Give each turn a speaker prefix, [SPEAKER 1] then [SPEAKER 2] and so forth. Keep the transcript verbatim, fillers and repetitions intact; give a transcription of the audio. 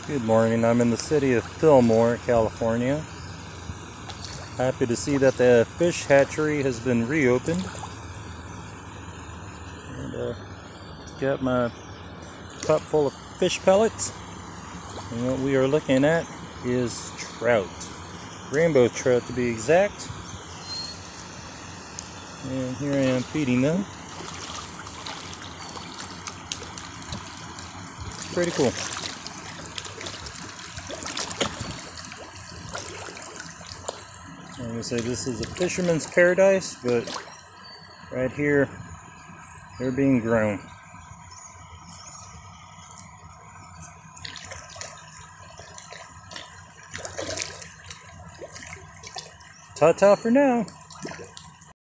[SPEAKER 1] Good morning. I'm in the city of Filmore, California. Happy to see that the fish hatchery has been reopened. And uh, got my cup full of fish pellets. And what we are looking at is trout. Rainbow trout to be exact. And here I am feeding them. Pretty cool. I'm going to say this is a fisherman's paradise, but right here, they're being grown. Ta-ta for now.